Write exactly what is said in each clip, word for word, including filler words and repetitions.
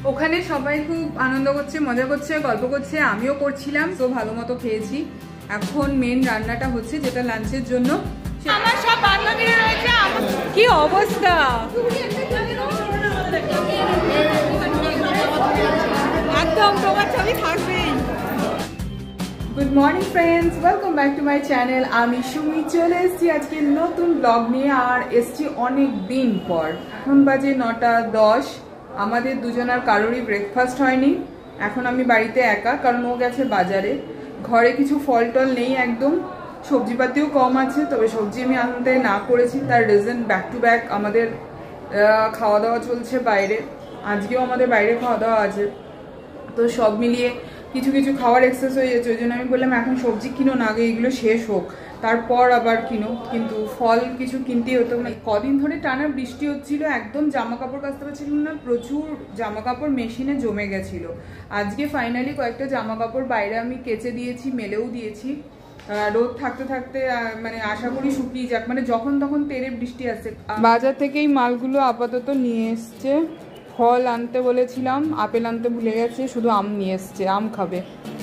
ওখানে সবাই খুব আনন্দ করছে, মজা করছে, গল্প করছে, আমিও করছিলাম। তো ভালো মতো খেয়েছি। এখন মেন রান্নাটা হচ্ছে, যেটা লাঞ্চের জন্য। আমার সব বান্ধবীরা রয়েছে। কি অবস্থা! একদম তোমার ছবি থাকবেই। Good morning friends, welcome back to my channel. আমি সুমি চলে এসেছি আজকে নতুন ব্লগ নিয়ে, আর এসছি অনেক দিন পর। এখন বাজে নটা দশ। আমাদের দুজনার কারোরই ব্রেকফাস্ট হয়নি। এখন আমি বাড়িতে একা, কারণ ও গেছে বাজারে। ঘরে কিছু ফল টল নেই একদম, সবজিপাতিও কম আছে। তবে সবজি আমি আনতে না করেছি, তার রিজন ব্যাক টু ব্যাক আমাদের খাওয়া দাওয়া চলছে বাইরে। আজকেও আমাদের বাইরে খাওয়া দাওয়া আছে। তো সব মিলিয়ে কিছু কিছু খাওয়ার এক্সেস হয়ে যাচ্ছে। ওই জন্য আমি বললাম এখন সবজি কিনো না, আগে এগুলো শেষ হোক, তারপর আবার কিনো। কিন্তু ফল কিছু কিনতেই হতো। কদিন ধরে টানা বৃষ্টি হচ্ছিল, একদম জামা কাপড় কাচতে পারছিলাম না, প্রচুর জামা কাপড় মেশিনে জমে গেছিলো। আজকে ফাইনালি কয়েকটা জামা কাপড় বাইরে আমি কেচে দিয়েছি, মেলেও দিয়েছি। রোদ থাকতে থাকতে মানে আশা করি শুকিয়ে যাক, মানে যখন তখন তেরে বৃষ্টি আসছে। বাজার থেকেই মালগুলো আপাতত নিয়ে এসছে। ফল আনতে বলেছিলাম, আপেল আনতে ভুলে গেছে, শুধু আম নিয়ে এসছে, আম খাবে।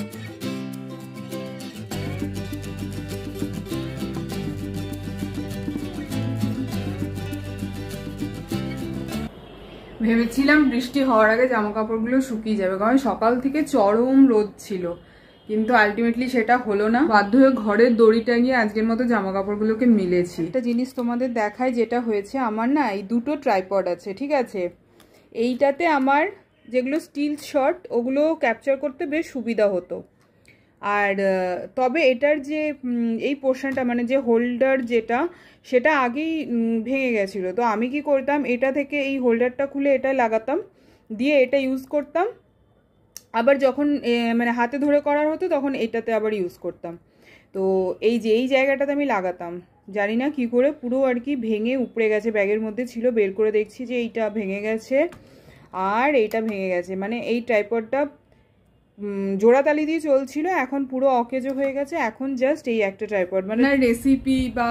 ভেবেছিলাম বৃষ্টি হওয়ার আগে জামা কাপড়গুলো শুকিয়ে যাবে, কারণ সকাল থেকে চরম রোদ ছিল। কিন্তু আলটিমেটলি সেটা হলো না। বাধ্য হয়ে ঘরের দড়ি টাঙিয়ে আজকের মতো জামা কাপড়গুলোকে মিলেছি। একটা জিনিস তোমাদের দেখায়, যেটা হয়েছে আমার না, এই দুটো ট্রাইপড আছে, ঠিক আছে? এইটাতে আমার যেগুলো স্টিল শট, ওগুলো ক্যাপচার করতে বেশ সুবিধা হতো। আর তবে এটার যে এই পোর্শনটা, মানে যে হোল্ডার যেটা, সেটা আগেই ভেঙে গেছিলো। তো আমি কি করতাম, এটা থেকে এই হোল্ডারটা খুলে এটা লাগাতাম, দিয়ে এটা ইউজ করতাম। আবার যখন মানে হাতে ধরে করার হতো তখন এটাতে আবার ইউজ করতাম। তো এই যে এই জায়গাটাতে আমি লাগাতাম, জানি না কি করে পুরো আর কি ভেঙে উপড়ে গেছে। ব্যাগের মধ্যে ছিল, বের করে দেখছি যে এইটা ভেঙে গেছে আর এইটা ভেঙে গেছে। মানে এই ট্রাইপডটা জোড়াতালি দিয়ে চলছিল, এখন পুরো অকেজো হয়ে গেছে। এখন জাস্ট এই একটা ট্রাইপড, মানে রেসিপি বা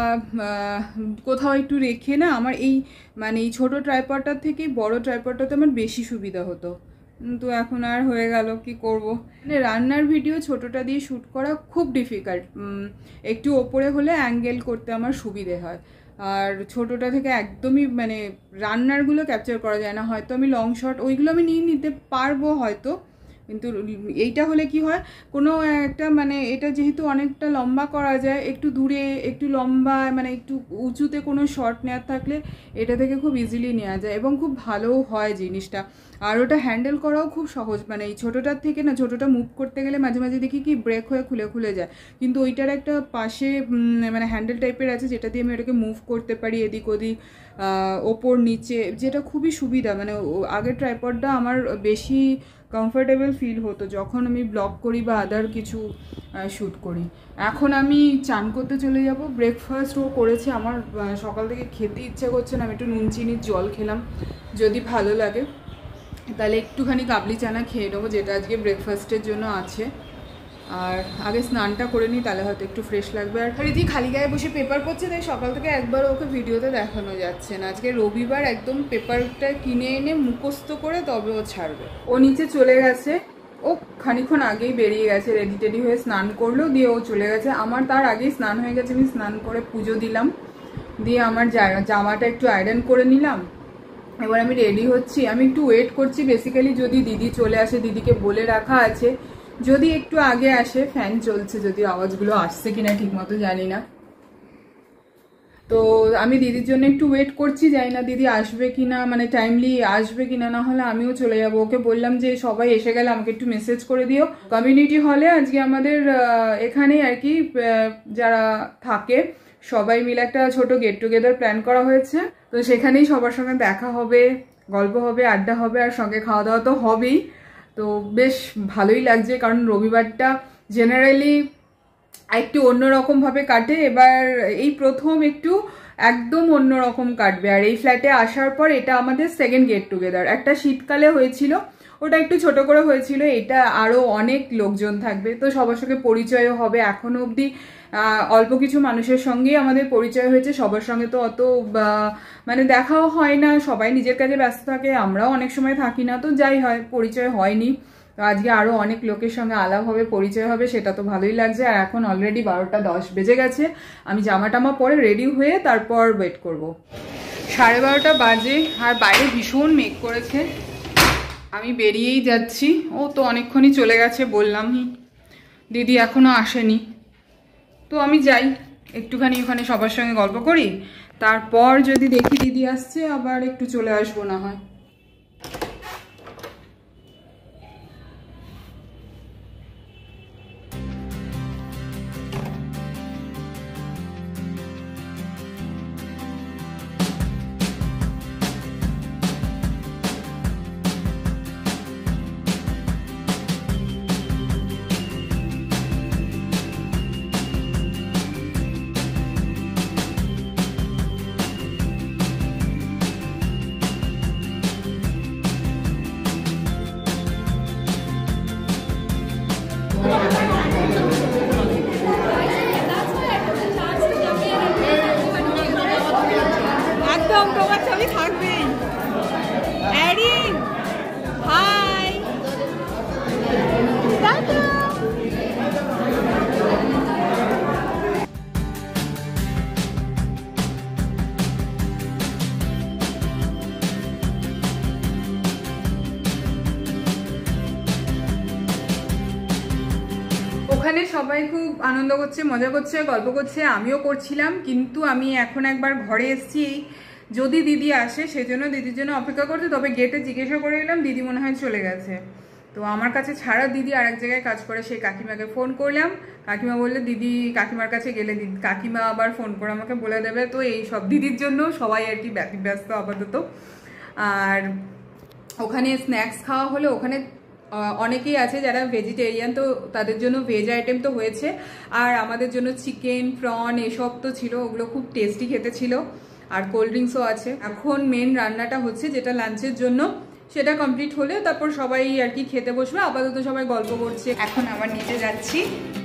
কোথাও একটু রেখে না, আমার এই মানে এই ছোটো ট্রাইপডটার থেকে বড় ট্রাইপডটাতে আমার বেশি সুবিধা হতো। তো এখন আর হয়ে গেল, কি করব। মানে রান্নার ভিডিও ছোটোটা দিয়ে শ্যুট করা খুব ডিফিকাল্ট। একটু ওপরে হলে অ্যাঙ্গেল করতে আমার সুবিধে হয়, আর ছোটোটা থেকে একদমই মানে রান্নারগুলো ক্যাপচার করা যায় না। হয়তো আমি লং শট ওইগুলো আমি নিয়ে নিতে পারবো হয়তো, কিন্তু এইটা হলে কি হয়, কোনো একটা মানে এটা যেহেতু অনেকটা লম্বা করা যায়, একটু দূরে একটু লম্বা মানে একটু উঁচুতে কোনো শট নেওয়ার থাকলে এটা থেকে খুব ইজিলি নেওয়া যায় এবং খুব ভালো হয় জিনিসটা। আর ওটা হ্যান্ডেল করাও খুব সহজ। মানে এই ছোটোটার থেকে না, ছোটোটা মুভ করতে গেলে মাঝে মাঝে দেখি কি ব্রেক হয়ে খুলে খুলে যায়, কিন্তু ওইটার একটা পাশে মানে হ্যান্ডেল টাইপের আছে, যেটা দিয়ে আমি ওটাকে মুভ করতে পারি এদিক ওদিক, ওপর নিচে, যেটা খুবই সুবিধা। মানে আগের ট্রাইপডটা আমার বেশি কমফোর্টেবল ফিল হতো যখন আমি ব্লগ করি বা আদার কিছু শ্যুট করি। এখন আমি চান করতে চলে যাব। ব্রেকফাস্টও করেছি, আমার সকাল থেকে খেতে ইচ্ছে করছে না, আমি একটু নুন চিনির জল খেলাম। যদি ভালো লাগে তাহলে একটুখানি কাবলি চানা খেয়ে নেবো, যেটা আজকে ব্রেকফাস্টের জন্য আছে। আর আগে স্নানটা করে নিই, তাহলে হয়তো একটু ফ্রেশ লাগবে। আর রীতি খালি গায়ে বসে পেপার পড়ছে, তাই সকাল থেকে একবার ওকে ভিডিওতে দেখানো যাচ্ছে না। আজকে রবিবার, একদম পেপারটা কিনে এনে মুখস্থ করে তবে ও ছাড়বে। ও নিচে চলে গেছে, ও খানিক্ষণ আগেই বেরিয়ে গেছে, রেডি টেডি হয়ে স্নান করলো, দিয়ে ও চলে গেছে। আমার তার আগেই স্নান হয়ে গেছে, আমি স্নান করে পুজো দিলাম, দিয়ে আমার জামাটা একটু আয়রন করে নিলাম। এবার আমি রেডি হচ্ছি। আমি একটু ওয়েট করছি বেসিক্যালি, যদি দিদি চলে আসে, দিদিকে বলে রাখা আছে যদি একটু আগে আসে। ফ্যান চলছে, যদি আওয়াজগুলো আসছে কিনা ঠিক মতো জানি না। তো আমি দিদির জন্য একটু ওয়েট করছি, জানি না দিদি আসবে কিনা, মানে টাইমলি আসবে কিনা, না হলে আমিও চলে যাবো। ওকে বললাম যে সবাই এসে গেলে আমাকে একটু মেসেজ করে দিও। কমিউনিটি হলে আজকে আমাদের এখানেই আর কি যারা থাকে সবাই মিলে একটা ছোট গেট টুগেদার প্ল্যান করা হয়েছে। তো সেখানেই সবার সঙ্গে দেখা হবে, গল্প হবে, আড্ডা হবে, আর সঙ্গে খাওয়া দাওয়া তো হবেই। তো বেশ ভালোই লাগছে, কারণ রবিবারটা জেনারেলি একটু অন্যরকমভাবে কাটে। এবার এই প্রথম একটু একদম অন্যরকম কাটবে। আর এই ফ্ল্যাটে আসার পর এটা আমাদের সেকেন্ড গেট টুগেদার। একটা শীতকালে হয়েছিল, ওটা একটু ছোট করে হয়েছিল, এটা আরো অনেক লোকজন থাকবে, তো সবার সঙ্গে পরিচয়ও হবে। এখনো অবধি অল্প কিছু মানুষের সঙ্গেই আমাদের পরিচয় হয়েছে, সবার সঙ্গে তো অত মানে দেখাও হয় না, সবাই নিজের কাজে ব্যস্ত থাকে, আমরাও অনেক সময় থাকি না, তো যাই হয় পরিচয় হয়নি। তো আজকে আরো অনেক লোকের সঙ্গে আলাপ হবে, পরিচয় হবে, সেটা তো ভালোই লাগছে। আর এখন অলরেডি বারোটা দশ বেজে গেছে, আমি জামা টামা পরে রেডি হয়ে তারপর ওয়েট করব। সাড়ে বারোটা বাজে আর বাইরে ভীষণ মেঘ করেছে, আমি বেরিয়েই যাচ্ছি। ও তো অনেকক্ষণই চলে গেছে বললামই, দিদি এখনো আসেনি, তো আমি যাই একটুখানি ওখানে সবার সঙ্গে গল্প করি, তারপর যদি দেখি দিদি আসছে আবার একটু চলে আসবো না হয়। একদম তোমার ছবি থাকবেই। Erin hi, tata. ওখানে সবাই খুব আনন্দ করছে, মজা করছে, গল্প করছে, আমিও করছিলাম। কিন্তু আমি এখন একবার ঘরে এসেছি, যদি দিদি আসে সেজন্য দিদির জন্য অপেক্ষা করতে। তবে গেটে জিজ্ঞাসা করে এলাম, দিদি মনে হয় চলে গেছে। তো আমার কাছে ছাড়া দিদি আরেক জায়গায় কাজ করে, সেই কাকিমাকে ফোন করলাম। কাকিমা বললে দিদি কাকিমার কাছে গেলে দিদি কাকিমা আবার ফোন করে আমাকে বলে দেবে। তো এই সব দিদির জন্য সবাই আর কি ব্যতিব্যস্ত আপাতত। আর ওখানে স্ন্যাক্স খাওয়া হলো, ওখানে অনেকেই আছে যারা ভেজিটেরিয়ান, তো তাদের জন্য ভেজ আইটেম তো হয়েছে, আর আমাদের জন্য চিকেন প্রন এসব তো ছিল, ওগুলো খুব টেস্টি খেতে ছিল। আর কোল্ড ড্রিঙ্কসও আছে। এখন মেন রান্নাটা হচ্ছে যেটা লাঞ্চের জন্য, সেটা কমপ্লিট হলে তারপর সবাই আর কি খেতে বসবে। আপাতত সবাই গল্প করছে, এখন আবার নিচে যাচ্ছি।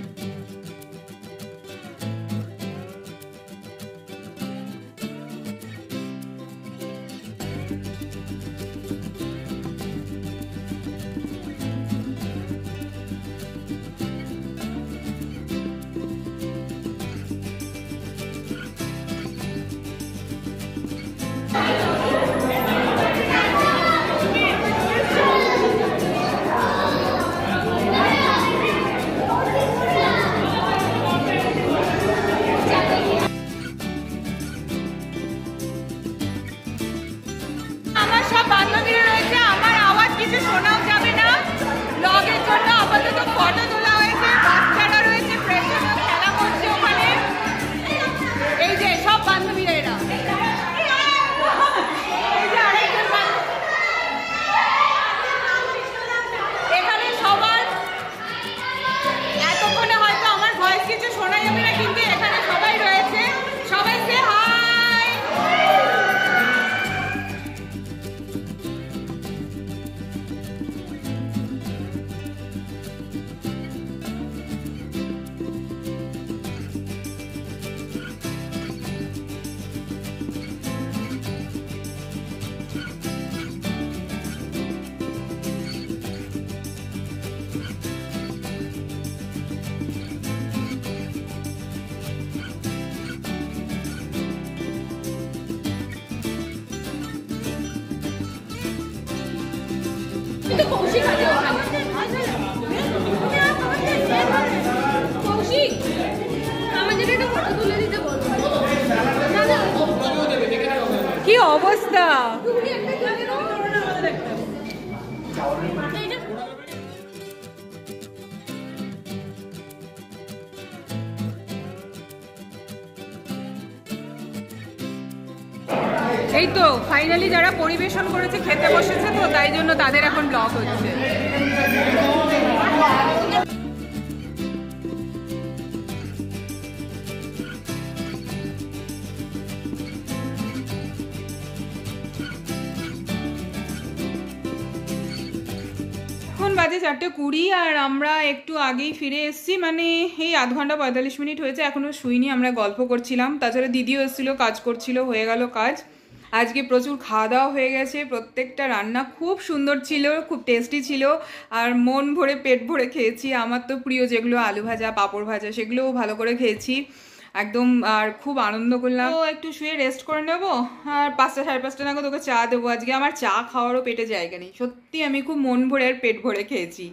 কি অবস্থা! এই তো ফাইনালি যারা পরিবেশন করেছে খেতে বসেছে, তো তাই জন্য তাদের এখন ব্লগ হচ্ছে। এখন বাজে চারটে কুড়ি আর আমরা একটু আগেই ফিরে এসেছি, মানে এই আধ ঘন্টা পঁয়তাল্লিশ মিনিট হয়েছে, এখনও শুইনি, আমরা গল্প করছিলাম। তাছাড়া দিদিও এসেছিলো, কাজ করছিল, হয়ে গেল কাজ। আজকে প্রচুর খাওয়া দাওয়া হয়ে গেছে, প্রত্যেকটা রান্না খুব সুন্দর ছিল, খুব টেস্টি ছিল, আর মন ভরে পেট ভরে খেয়েছি। আমার তো প্রিয় যেগুলো আলু ভাজা, পাঁপড় ভাজা, সেগুলোও ভালো করে খেয়েছি একদম, আর খুব আনন্দ করলাম। তো একটু শুয়ে রেস্ট করে নেবো, আর পাঁচটা সাড়ে পাঁচটা নাগাদ ওকে চা দেবো। আজকে আমার চা খাওয়ারও পেটে জায়গা নেই, সত্যি আমি খুব মন ভরে আর পেট ভরে খেয়েছি।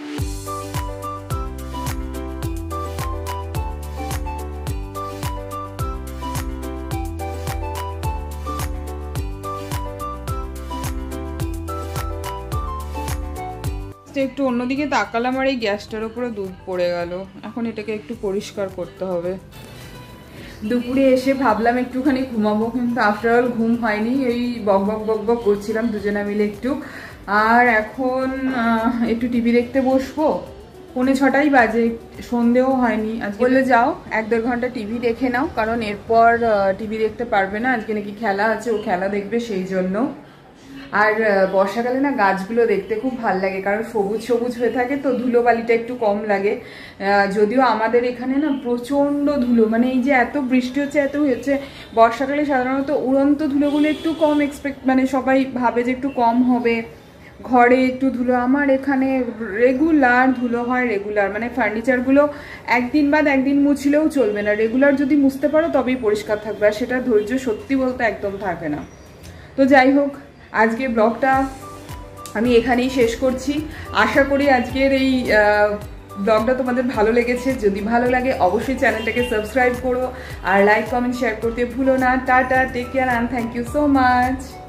একটু অন্যদিকে তাকালাম আর এই গ্যাসটার উপরে দুধ পড়ে গেল, এখন এটাকে একটু পরিষ্কার করতে হবে। দুপুরে এসে ভাবলাম একটুখানি ঘুমাবো, কিন্তু আফটার অল ঘুম হয়নি, এই বক বক বক বক করছিলাম দুজনে মিলে একটু। আর এখন একটু টিভি দেখতে বসবো, পৌনে ছটাই বাজে, সন্ধেও হয়নি। আজকে বললে যাও এক দেড় ঘন্টা টিভি দেখে নাও, কারণ এরপর টিভি দেখতে পারবে না, আজকে নাকি খেলা আছে, ও খেলা দেখবে সেই জন্য। আর বর্ষাকালে না গাছগুলো দেখতে খুব ভাল লাগে, কারণ সবুজ সবুজ হয়ে থাকে তো, ধুলোবালিটা একটু কম লাগে। যদিও আমাদের এখানে না প্রচণ্ড ধুলো, মানে এই যে এত বৃষ্টি হচ্ছে, এত হচ্ছে, বর্ষাকালে সাধারণত উড়ন্ত ধুলোগুলো একটু কম এক্সপেক্ট, মানে সবাই ভাবে যে একটু কম হবে, ঘরে একটু ধুলো। আমার এখানে রেগুলার ধুলো হয়, রেগুলার, মানে ফার্নিচারগুলো একদিন বাদ একদিন মুছলেও চলবে না, রেগুলার যদি মুছতে পারো তবেই পরিষ্কার থাকবে, আর সেটা ধৈর্য সত্যি বলতে একদম থাকে না। তো যাই হোক, আজকে ব্লগটা আমি এখানেই শেষ করছি। আশা করি আজকের এই ব্লগটা তোমাদের ভালো লেগেছে। যদি ভালো লাগে অবশ্যই চ্যানেলটাকে সাবস্ক্রাইব করো, আর লাইক কমেন্ট শেয়ার করতে ভুলো না। Tata, take care and thank you so much.